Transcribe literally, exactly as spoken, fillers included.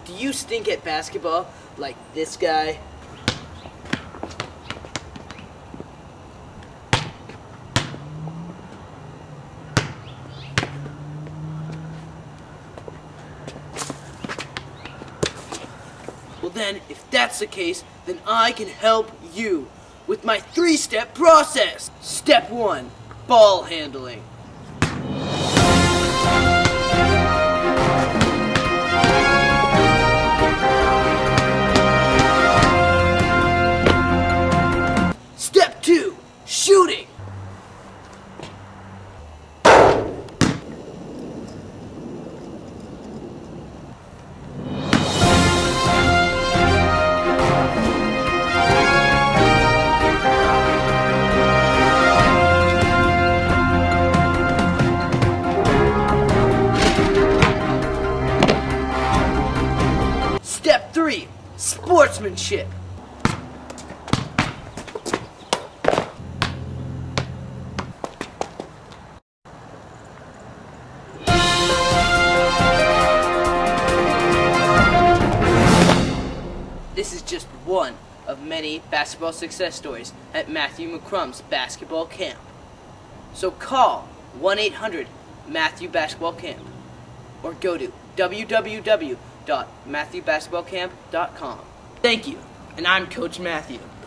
Do you stink at basketball like this guy? Well then, if that's the case, then I can help you with my three-step process. Step one, ball handling. Step two, shooting. Step three, sportsmanship. This is just one of many basketball success stories at Matthew McCrum's basketball camp. So call one eight hundred Matthew Basketball Camp or go to w w w dot matthew basketball camp dot com. Thank you, and I'm Coach Matthew.